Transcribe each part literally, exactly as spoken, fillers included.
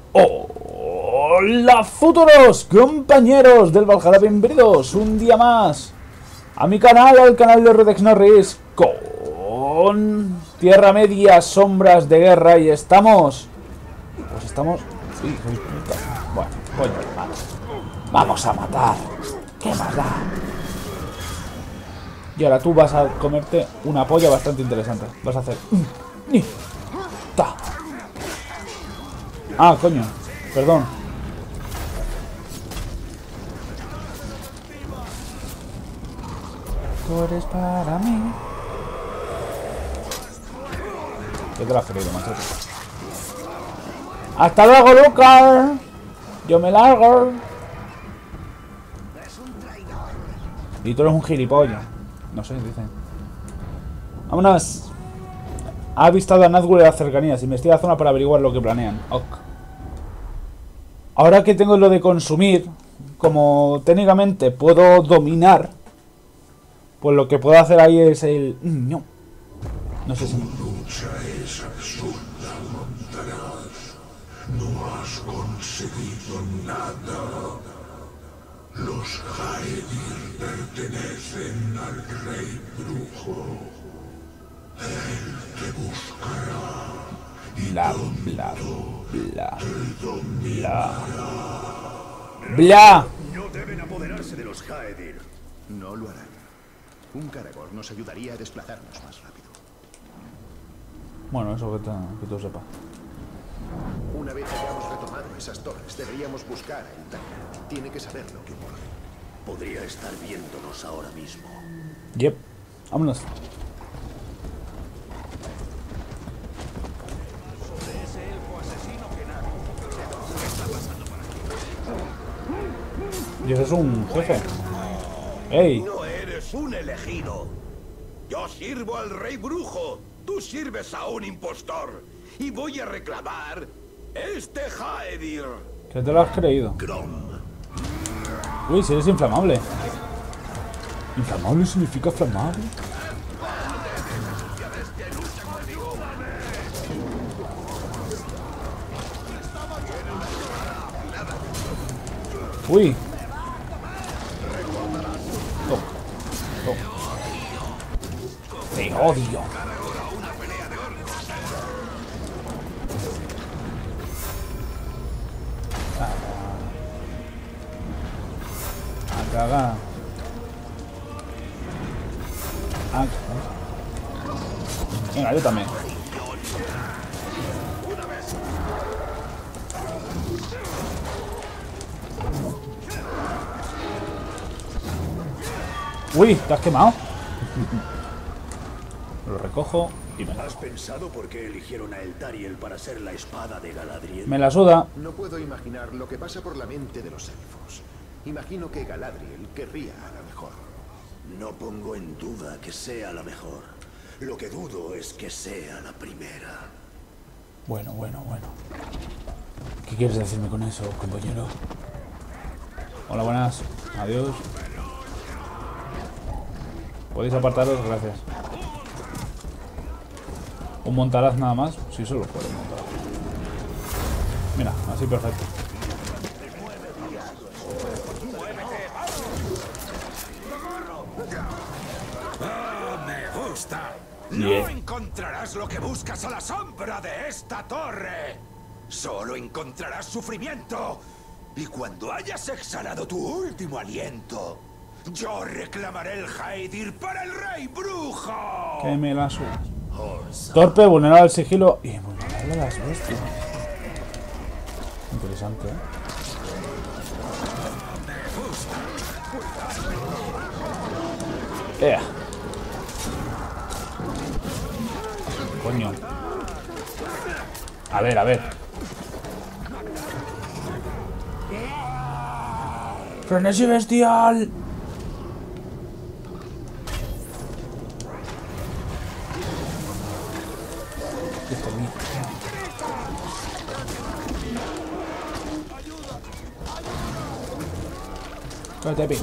Hola futuros compañeros del Valhalla, bienvenidos un día más a mi canal, al canal de Redex Norris, con Tierra Media, Sombras de Guerra. Y estamos... Pues estamos... Sí, soy puta. Bueno, coño, hermano. Vamos a matar. ¿Qué más da? Y ahora tú vas a comerte una polla bastante interesante. Vas a hacer... Ni. Ta. Ah, coño. Perdón. Tú eres para mí. ¿Qué te lo has creído, macho? ¡Hasta luego, Lucas! Yo me largo. Y tú eres un gilipollas. No sé, dicen. Vámonos. Ha avistado a Nazgûl en las cercanías. Investiga la zona para averiguar lo que planean. Ok. Ahora que tengo lo de consumir, como técnicamente puedo dominar, pues lo que puedo hacer ahí es el... No, no sé si... Tu lucha es absurda, Montaraz. No has conseguido nada. Los Haedir pertenecen al Rey Brujo. Él te buscará. Bla, bla, bla, bla, bla. No deben apoderarse de los Haedir. No lo harán. Un Caragor nos ayudaría a desplazarnos más rápido. Bueno, eso que, te, que tú sepas. Una vez hayamos retomado esas torres, deberíamos buscar a Eltania. Tiene que saber lo que ocurre. Podría estar viéndonos ahora mismo. Yep, vámonos. Y eso es un jefe. ¡Ey! No eres un elegido. Yo sirvo al Rey Brujo. Tú sirves a un impostor. Y voy a reclamar este Haedir. ¿Qué te lo has creído? Grom. Uy, si eres inflamable. ¿Inflamable significa flamable? Uy. Oh. Oh. Te odio. A cagar. Ah, venga, yo también. Uy, ¿te has quemado? Lo recojo y me la... ¿Has pensado por qué eligieron a Eltariel para ser la espada de Galadriel? Me la suda. No puedo imaginar lo que pasa por la mente de los elfos. Imagino que Galadriel querría a la mejor. No pongo en duda que sea la mejor. Lo que dudo es que sea la primera. Bueno, bueno, bueno. ¿Qué quieres decirme con eso, compañero? Hola, buenas. Adiós. Podéis apartaros, gracias. ¿Un montaraz nada más? Sí, solo puedo montar. Mira, así perfecto. ¡Oh, me gusta! Bien. No encontrarás lo que buscas a la sombra de esta torre. Solo encontrarás sufrimiento. Y cuando hayas exhalado tu último aliento, yo reclamaré el Haedir para el Rey Brujo. Que me la suda. Torpe, vulnerable al sigilo y vulnerable a las bestias. Interesante, ¿eh? Ea. Coño. A ver, a ver. ¡Frenesí bestial! Esto mío. Cállate, Pi.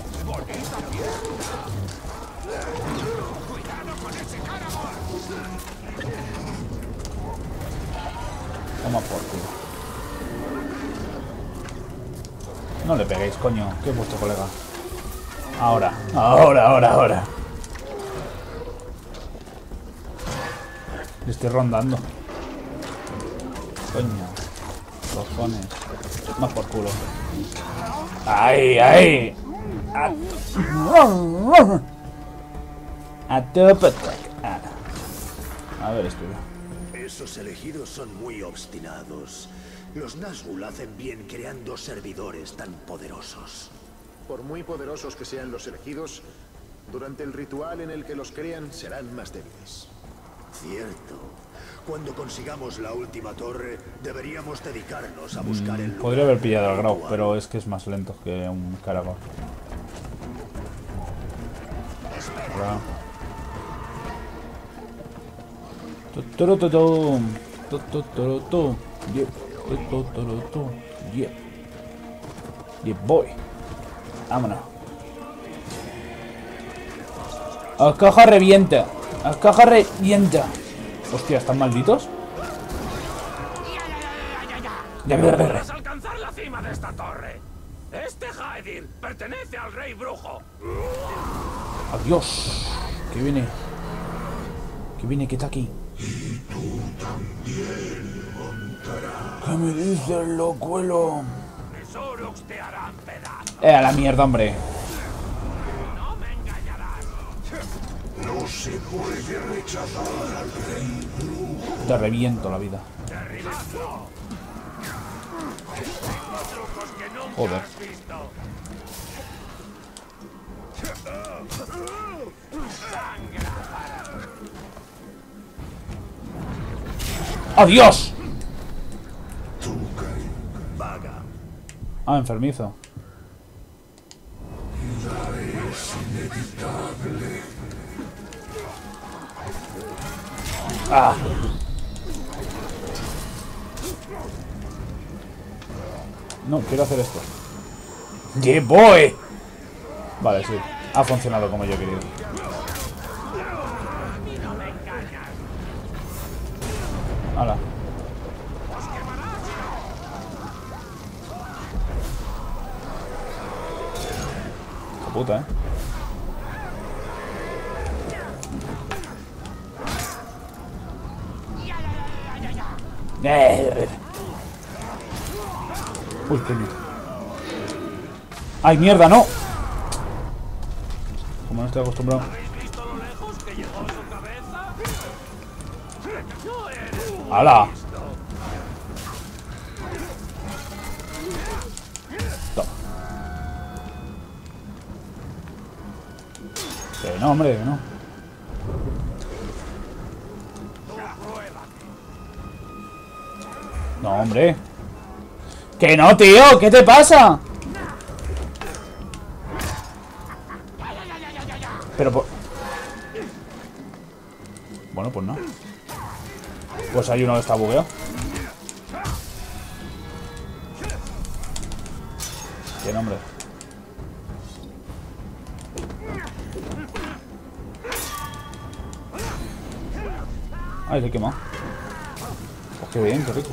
Toma por culo. No le peguéis, coño. ¿Qué es vuestro colega? Ahora, ahora, ahora, ahora. Le estoy rondando. Coño. Cojones. Más por culo. ¡Ay, ay! A, a tope. A ver, estudio. Esos elegidos son muy obstinados. Los Nazgûl hacen bien creando servidores tan poderosos. Por muy poderosos que sean los elegidos, durante el ritual en el que los crean serán más débiles. Cierto. Cuando consigamos la última torre, deberíamos dedicarnos a buscar el... Podría haber pillado al Grau, pero es que es más lento que un Caragor. Hola. Tuturututum. Tuturututum. Yeah. Tuturututum. Yeah. Yeah, boy. Vámonos. ¡A caja revienta! ¡A caja revienta! Hostia, ¿están malditos? Ya me podrás alcanzar la cima de esta torre. Este Haedir pertenece al rey brujo. Adiós. Que viene. Que viene, que está aquí. Y tú también montarás. ¿Qué me dices, locuelo? Mis Uruks te harán pedazos. Eh, a la mierda, hombre. No me engañarás. No se puede rechazar al rey brujo. Te reviento la vida. Derribadlo. Trucos que nunca Joder. has visto. ¡Adiós! Vaga. Ah, enfermizo. Ah. No, quiero hacer esto. ¡Yeah, boy! Vale, sí. Ha funcionado como yo he querido. ¡Hala! ¡Qué puta, eh! Eh. Uy, coño. ¡Ay, mierda, no! Como no estoy acostumbrado. ¿Habéis visto lo lejos que llegó su cabeza? No eres muy ¡Hala! listo. Toma. Que no, hombre, que no. No, hombre. ¡Que no, tío! ¿Qué te pasa? Pero por... Bueno, pues no. Pues hay uno que está bugueado. Bien, hombre. Ay, le he quemado. Pues qué bien, qué rico.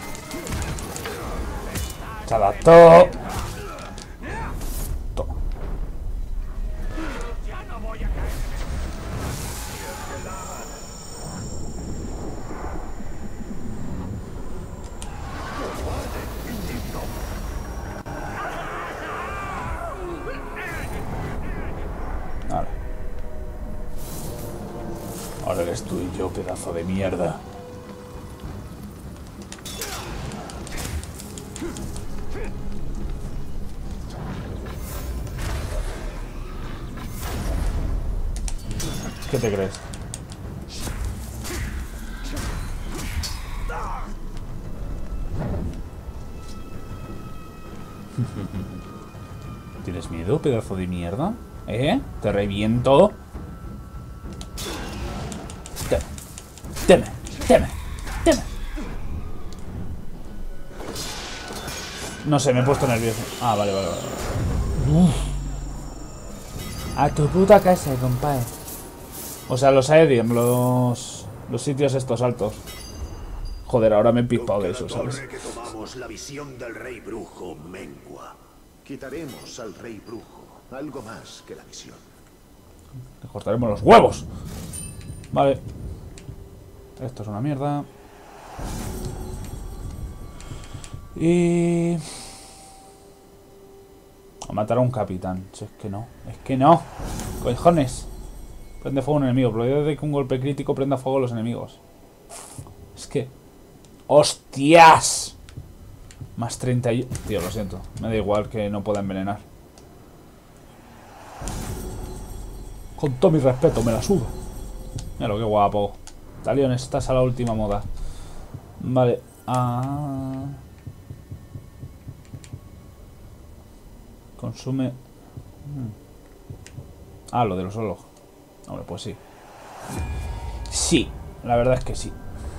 Se adaptó. Toma. Vale. Ahora eres tú y yo, pedazo de mierda. ¿Qué te crees? ¿Tienes miedo, pedazo de mierda? ¿Eh? ¿Te reviento? Teme. Teme. Teme. Teme. No sé, me he puesto nervioso. Ah, vale, vale, vale. Uf. A tu puta casa, compadre. O sea, los Aedir, los, los sitios estos altos. Joder, ahora me he pipado de eso, ¿sabes? Torre que tomamos, la visión del rey brujo mengua. Quitaremos al rey brujo, algo más que la visión. Le cortaremos los huevos. Vale. Esto es una mierda. Y... a matar a un capitán. Si es que no. Es que no. Cojones. Prende fuego a un enemigo. Probabilidad de que un golpe crítico prenda fuego a los enemigos. Es que... ¡hostias! Más treinta y... tío, lo siento. Me da igual que no pueda envenenar. Con todo mi respeto, me la subo. Mira lo que guapo. Talion, estás a la última moda. Vale. Ah... consume... ah, lo de los olos. Hombre, pues sí. Sí, la verdad es que sí.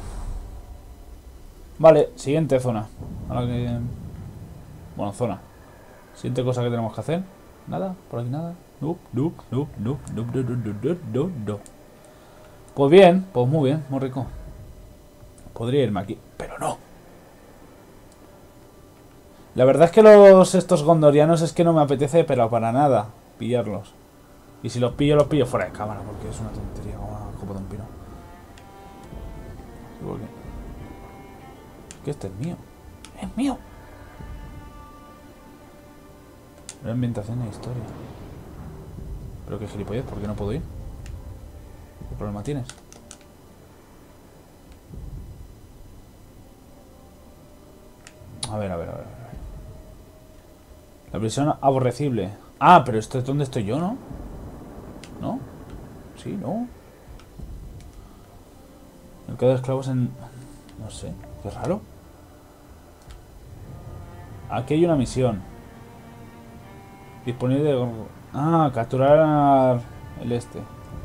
Vale, siguiente zona. Ahora que... bueno, zona. Siguiente cosa que tenemos que hacer. Nada, por aquí nada. Nope, nope, nope, nope, nope, nope, nope, nope, nope. Pues bien, pues muy bien, muy rico. Podría irme aquí, pero no. La verdad es que los estos gondorianos es que no me apetece, pero para nada, pillarlos. Y si los pillo, los pillo fuera de cámara, porque es una tontería como una copa de un pino. ¿Por qué? Que este es mío. Es mío. La ambientación e historia. Pero qué gilipollez, ¿por qué no puedo ir? ¿Qué problema tienes? A ver, a ver, a ver. La prisión aborrecible. Ah, pero esto es donde estoy yo, ¿no? ¿No? Sí, ¿no? Mercado de esclavos en... no sé, qué raro. Aquí hay una misión. Disponible de... ah, capturar el este.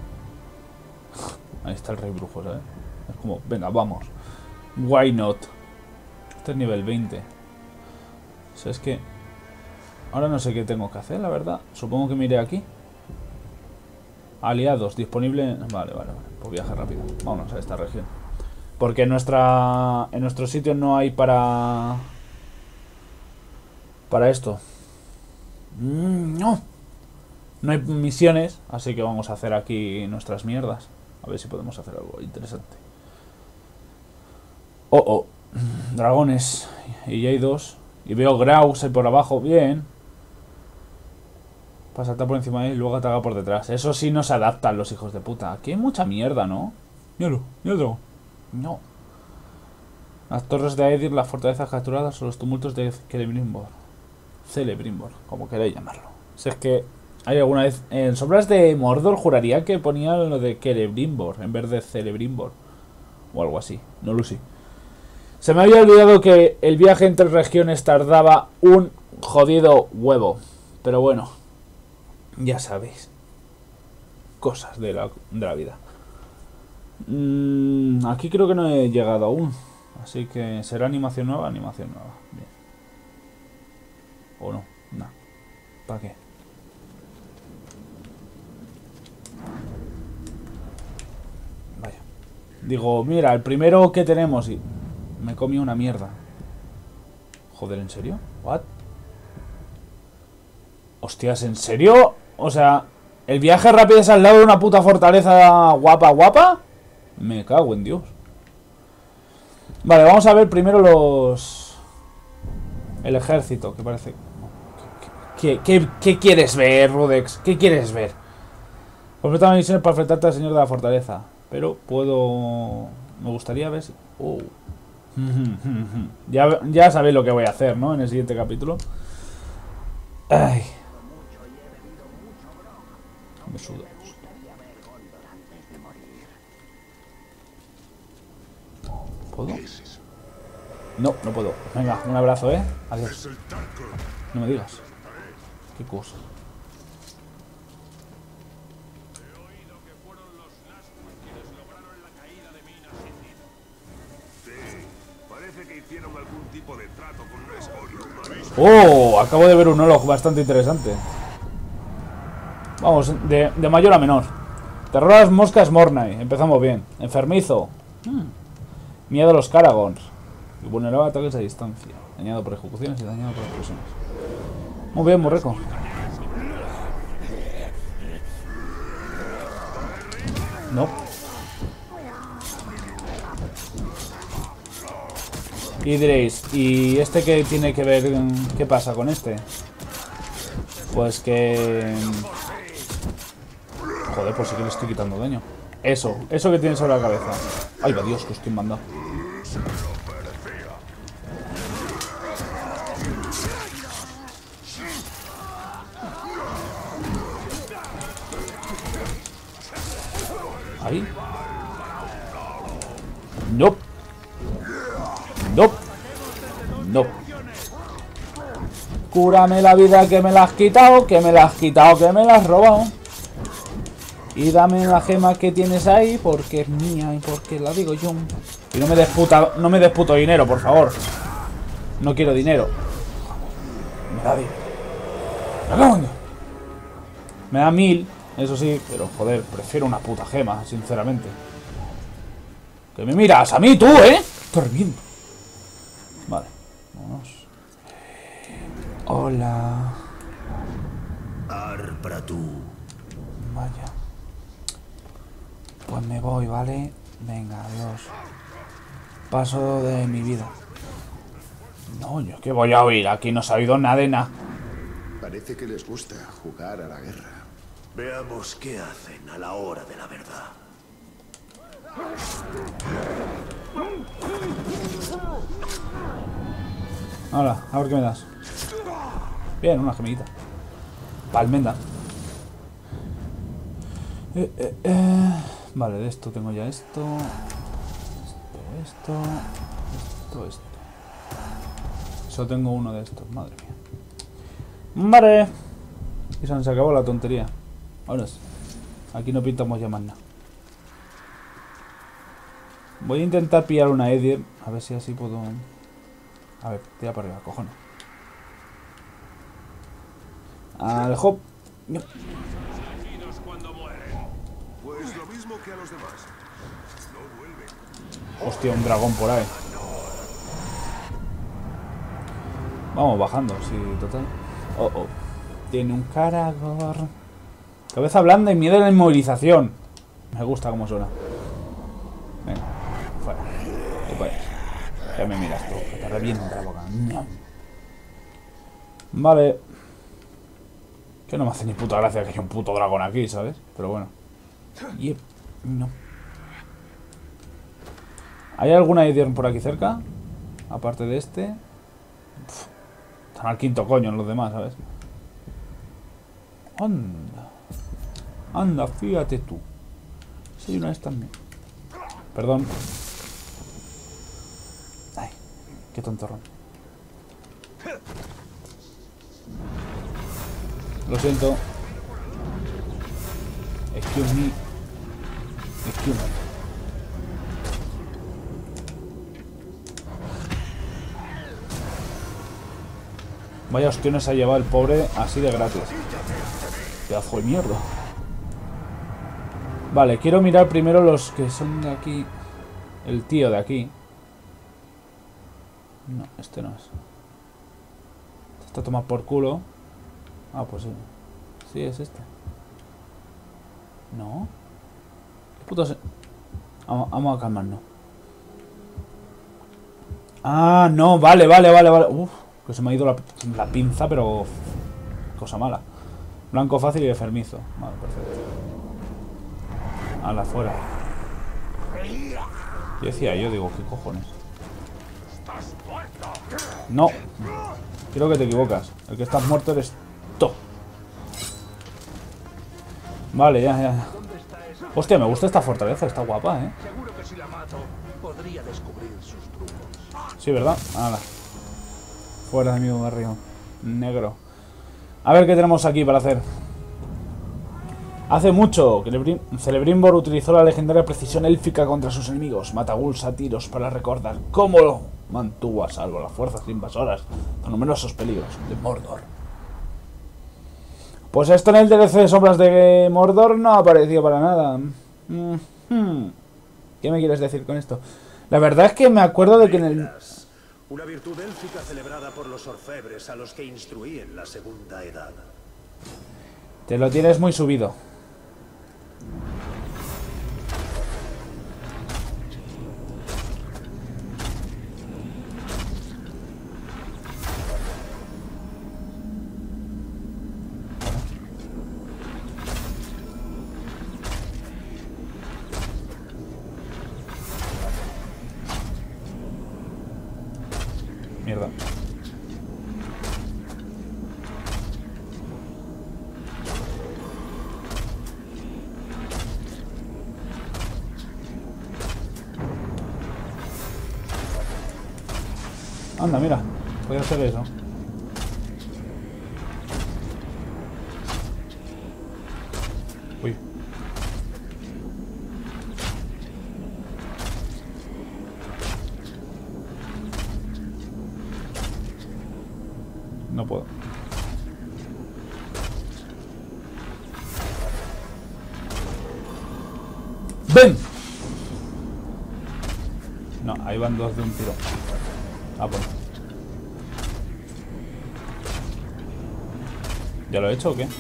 Ahí está el rey brujo, ¿sabes? Es como, venga, vamos. Why not? Este es nivel veinte. O sea, es que... ahora no sé qué tengo que hacer, la verdad. Supongo que me iré aquí. Aliados, disponible... vale, vale, vale. Pues viaje rápido. Vámonos a esta región. Porque en nuestra... en nuestro sitio no hay para... para esto. Mm, no. No hay misiones, así que vamos a hacer aquí nuestras mierdas. A ver si podemos hacer algo interesante. Oh, oh. Dragones. Y ya hay dos. Y veo Graus ahí por abajo. Bien. Para saltar por encima de él y luego atacar por detrás. Eso sí no se adaptan los hijos de puta. Aquí hay mucha mierda, ¿no? Míralo, mira el dragón. No. Las torres de Aedir, las fortalezas capturadas o los tumultos de Celebrimbor. Celebrimbor, como queráis llamarlo. Si es que hay alguna vez... en Sombras de Mordor juraría que ponía lo de Celebrimbor en vez de Celebrimbor. O algo así. No lo sé. Se me había olvidado que el viaje entre regiones tardaba un jodido huevo. Pero bueno. Ya sabéis. Cosas de la, de la vida. Mm, aquí creo que no he llegado aún. Así que será animación nueva, animación nueva. Bien. O no, no. ¿Para qué? Vaya. Digo, mira, el primero que tenemos y... me comí una mierda. Joder, ¿en serio? ¿What? Hostias, ¿en serio? O sea, ¿el viaje rápido es al lado de una puta fortaleza guapa, guapa? Me cago en Dios. Vale, vamos a ver primero los... el ejército, que parece... ¿Qué, qué, qué quieres ver, Rudex? ¿Qué quieres ver? Completa la misión para enfrentarte al señor de la fortaleza. Pero puedo... me gustaría ver si... oh. ya, ya sabéis lo que voy a hacer, ¿no? En el siguiente capítulo. Ay. Me suda. ¿Puedo? No, no puedo. Venga, un abrazo, ¿eh? Adiós. No me digas. ¿Qué cosa? Oh, acabo de ver un Olog bastante interesante. Vamos, de, de mayor a menor. Terror a las moscas Mornay. Empezamos bien. Enfermizo. Hmm. Miedo a los Caragons. Y vulnerable a ataques a distancia. Dañado por ejecuciones y dañado por explosiones. Muy bien, Morreco. No. Y diréis, ¿y este qué tiene que ver? ¿Qué pasa con este? Pues que... Joder, pues sí que le estoy quitando daño. Eso, eso que tiene sobre la cabeza. Ay, va Dios, que estoy mandando. Ahí. No. No. No. Cúrame la vida que me la has quitado, que me la has quitado, que me la has robado. Y dame la gema que tienes ahí porque es mía y porque la digo yo. Y no me des puta, no me des puto dinero, por favor. No quiero dinero. Me da dinero. Me da mil, eso sí, pero joder, prefiero una puta gema, sinceramente. Que me miras a mí, tú, ¿eh? Te reviento. Vale, vámonos. Hola. Ar para tú. Vaya. Pues me voy, ¿vale? Venga, adiós. Paso de mi vida. No, yo es que voy a oír. Aquí no se ha oído nada de nada. Parece que les gusta jugar a la guerra. Veamos qué hacen a la hora de la verdad. Hola, a ver qué me das. Bien, una gemita. Palmenda. Eh, eh, eh. Vale, de esto tengo ya esto. Esto, esto, esto, esto. Solo tengo uno de estos, madre mía. Vale. Y se nos acabó la tontería. Ahora sí. Aquí no pintamos ya más nada. Voy a intentar pillar una Edir. A ver si así puedo... A ver, tira para arriba, cojones. Al hop. Pues lo mismo que a los demás. No vuelven. Hostia, un dragón por ahí. Vamos bajando, sí, total. Oh, oh. Tiene un caragor. Cabeza blanda y miedo a la inmovilización. Me gusta cómo suena. Venga, fuera. ¿Qué puedes? Ya me miras tú, que te revienta la boca. Vale. Que no me hace ni puta gracia que haya un puto dragón aquí, ¿sabes? Pero bueno. Yep. No. ¿Hay alguna idea por aquí cerca? Aparte de este. Uf. Están al quinto coño en los demás, ¿sabes? Anda. Anda, fíjate tú. Soy una vez también. Perdón. Ay, qué tontorrón. Lo siento. Excuse me. Excuse me. Vaya ostiones ha llevado el pobre así de gratis. Pedazo de mierda. Vale, quiero mirar primero los que son de aquí. El tío de aquí. No, este no es. Este está tomado por culo. Ah, pues sí. Sí, es este. No. ¿Qué puto se... Vamos, vamos a calmarnos. Ah, no, vale, vale, vale, vale. Uf, que se me ha ido la, la pinza, pero... Cosa mala. Blanco fácil y enfermizo. Vale, perfecto. A la fuera. Yo decía, yo digo, ¿qué cojones? No. Creo que te equivocas. El que estás muerto eres tú. Vale, ya, ya. Hostia, me gusta esta fortaleza, está guapa, ¿eh? Seguro que si la mato, podría descubrir sus trucos. Sí, ¿verdad? Hala. Fuera de mi barrio negro. A ver qué tenemos aquí para hacer. Hace mucho que Celebrimbor utilizó la legendaria precisión élfica contra sus enemigos. Mataguls a tiros para recordar cómo mantuvo a salvo las fuerzas invasoras de numerosos peligros de Mordor. Pues esto en el D L C de Sombras de Mordor no apareció para nada. Mm-hmm. ¿Qué me quieres decir con esto? La verdad es que me acuerdo de que en el... Una virtud élfica celebrada por los orfebres a los que instruí en la segunda edad. Te lo tienes muy subido. Mierda. Anda, mira. Voy a hacer eso. Uy. No puedo. ¡Ven! No, ahí van dos de un tiro. Ah, pues. ¿Ya lo he hecho o qué?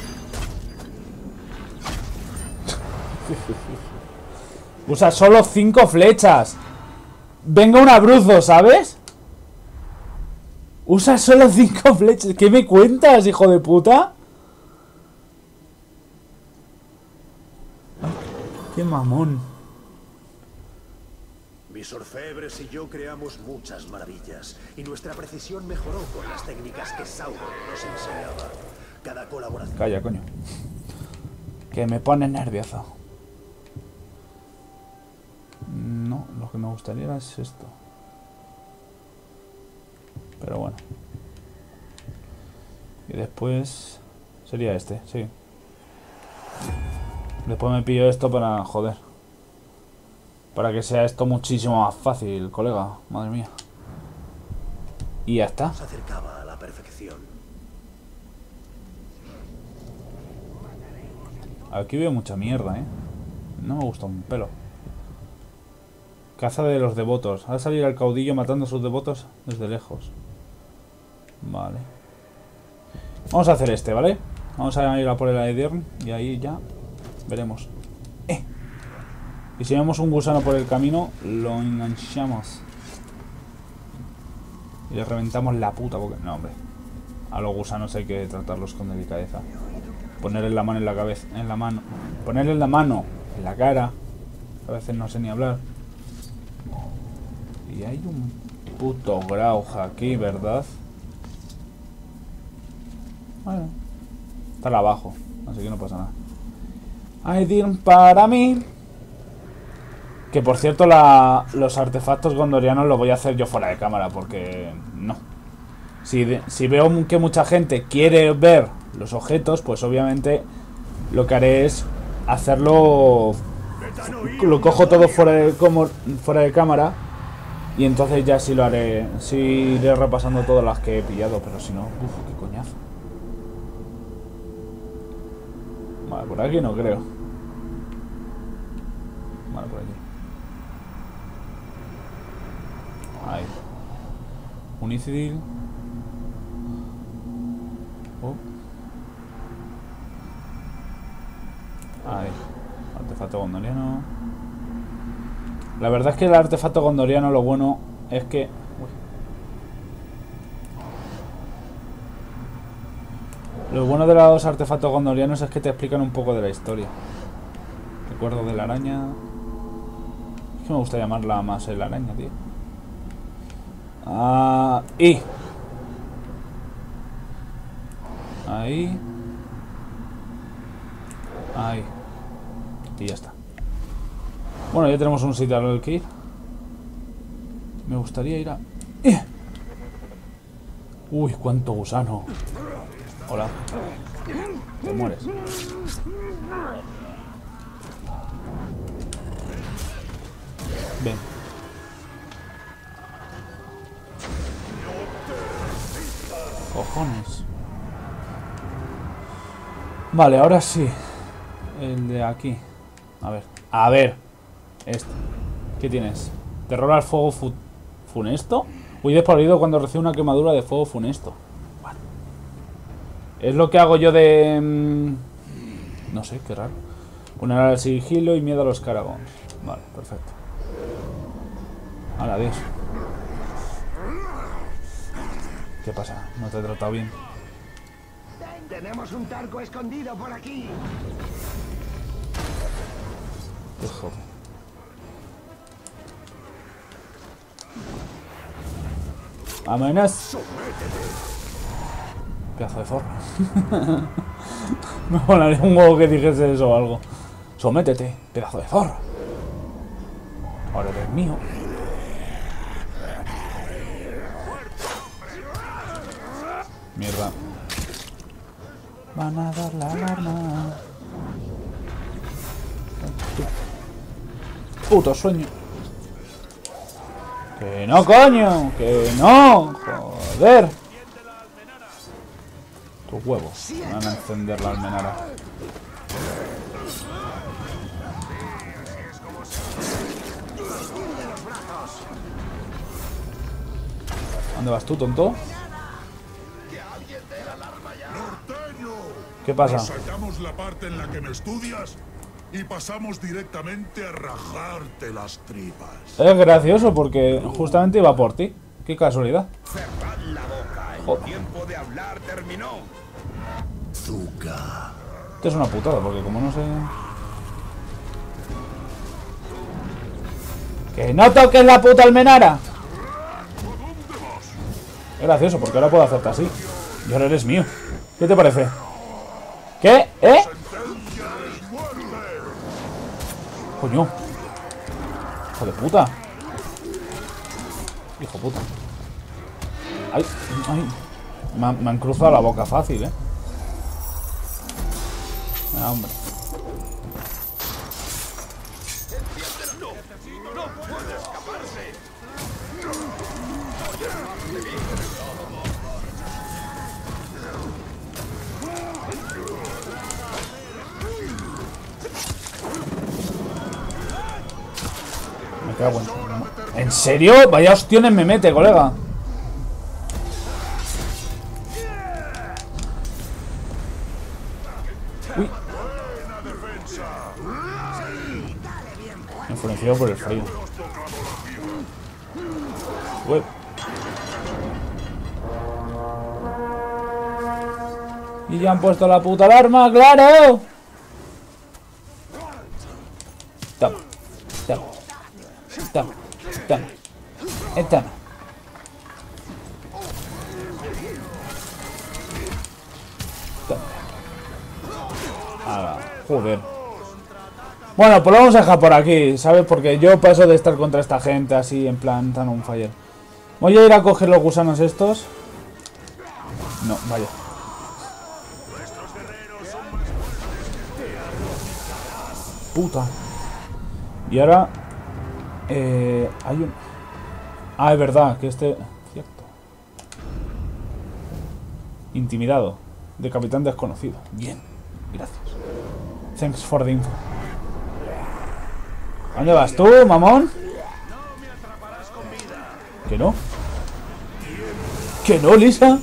Usa solo cinco flechas. Venga un abruzo, ¿sabes? Usa solo cinco flechas. ¿Qué me cuentas, hijo de puta? Ay, qué mamón. Mis orfebres y yo creamos muchas maravillas, y nuestra precisión mejoró con las técnicas que Sauron nos enseñaba. Cada colaboración... Calla, coño. Que me pone nervioso. No, lo que me gustaría es esto. Pero bueno. Y después... sería este, sí. Después me pillo esto para joder. Para que sea esto muchísimo más fácil, colega. Madre mía. Y ya está. Se acercaba a la perfección. Aquí veo mucha mierda, ¿eh? No me gusta un pelo. Caza de los devotos. Ha de salir al caudillo matando a sus devotos desde lejos. Vale. Vamos a hacer este, ¿vale? Vamos a ir a por el Aedirn y ahí ya veremos. Eh. Y si vemos un gusano por el camino, lo enganchamos. Y le reventamos la puta boca. No, hombre. A los gusanos hay que tratarlos con delicadeza. Ponerle la mano en la cabeza, en la mano. Ponerle la mano en la cara. A veces no sé ni hablar. Y hay un puto grauja aquí, ¿verdad? Bueno. Está abajo, así que no pasa nada. Aedirn para mí. Que por cierto, la, los artefactos gondorianos los voy a hacer yo fuera de cámara, porque no. Si, de, si veo que mucha gente quiere ver los objetos, pues obviamente lo que haré es hacerlo. Lo cojo todo fuera de, como, fuera de cámara. Y entonces ya sí lo haré. Sí iré repasando todas las que he pillado, pero si no, uff, qué coñazo. Vale, por aquí no creo. Vale, por aquí. Ahí. Unicidil. Oh. Ahí. Artefacto gondoriano. La verdad es que el artefacto gondoriano lo bueno es que... Uy. Lo bueno de los artefactos gondorianos es que te explican un poco de la historia. Recuerdo de la araña... Es que me gusta llamarla más el araña, tío. Ah, y... Ahí. Ahí. Y ya está. Bueno, ya tenemos un sitio al que ir. Me gustaría ir a... ¡Eh! Uy, cuánto gusano. Hola. Te mueres. Ven. Cojones. Vale, ahora sí. El de aquí. A ver. A ver. Este. ¿Qué tienes? Terror al fuego fu funesto. Fui despavorido cuando recibo una quemadura de fuego funesto. Vale. Es lo que hago yo de... Mmm, no sé, qué raro. Vulnerar el sigilo y miedo a los caragons. Vale, perfecto. Vale, adiós. ¿Qué pasa? ¿No te he tratado bien? Tenemos un Tarko escondido por aquí. Qué joder. Vámonos. Pedazo de forro. Me molaría un huevo que dijese eso o algo. Sométete, pedazo de zorro. Ahora eres mío. Mierda. Van a dar la alarma. Puto sueño. Que no, coño. Que no. Joder. Tus huevos. Van a encender la almenara. ¿Dónde vas tú, tonto? ¿Qué pasa? Nos saltamos la parte en la que me estudias y pasamos directamente a rajarte las tripas. Es gracioso porque justamente iba por ti. Qué casualidad. Cerrad la boca. El Joder. tiempo de hablar terminó. Zuka. Esto es una putada porque como no sé... ¡Que no toques la puta almenara! Es gracioso porque ahora puedo hacerte así. Y ahora eres mío. ¿Qué te parece? ¿Qué? ¿Eh? Coño. Hijo de puta. Hijo puta. Ay, ay. Me, han- me han cruzado la boca fácil, eh. Ah, hombre. Me cago en... ¿En serio? Vaya ostiones me mete, colega. Uy. Influenciado por el frío. Uy. Y ya han puesto la puta alarma, claro. Toma, toma, toma, toma, eh, toma. Toma. Ah, joder. Bueno, pues lo vamos a dejar por aquí, ¿sabes? Porque yo paso de estar contra esta gente así en plan tan on fire. Voy a ir a coger los gusanos estos. No, vaya. Puta. Y ahora... Eh, hay un... Ah, es verdad, que este... Cierto. Intimidado. De capitán desconocido. Bien. Gracias. Thanks for the info. ¿A dónde vas tú, mamón? ¿Que no? ¿Que no, Lisa?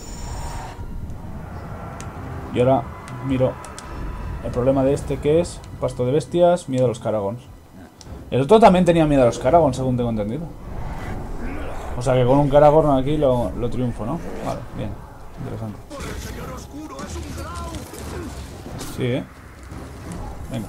Y ahora miro el problema de este, que es pasto de bestias, miedo a los caragons. El otro también tenía miedo a los caragons, según tengo entendido. O sea que con un caragorn aquí lo, lo triunfo, ¿no? Vale, bien. Interesante. Sí, ¿eh? Venga.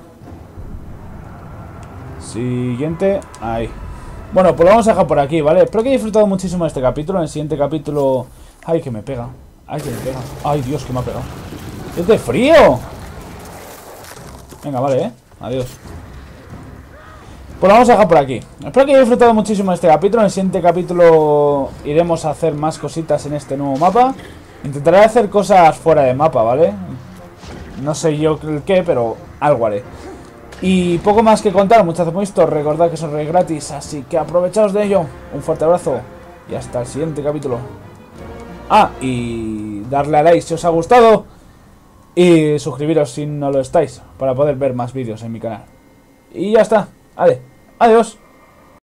Siguiente. Ahí. Bueno, pues lo vamos a dejar por aquí, ¿vale? Espero que hayáis disfrutado muchísimo de este capítulo. En el siguiente capítulo... Ay, que me pega. Ay, que me pega. Ay, Dios, que me ha pegado. ¡Es de frío! Venga, vale, ¿eh? Adiós. Pues lo vamos a dejar por aquí. Espero que hayáis disfrutado muchísimo de este capítulo. En el siguiente capítulo iremos a hacer más cositas en este nuevo mapa. Intentaré hacer cosas fuera de mapa, ¿vale? No sé yo el qué, pero algo haré. Y poco más que contar, muchas gracias por visto. Recordad que son re gratis, así que aprovechaos de ello. Un fuerte abrazo y hasta el siguiente capítulo. Ah, y darle a like si os ha gustado. Y suscribiros si no lo estáis, para poder ver más vídeos en mi canal. Y ya está. Vale, adiós.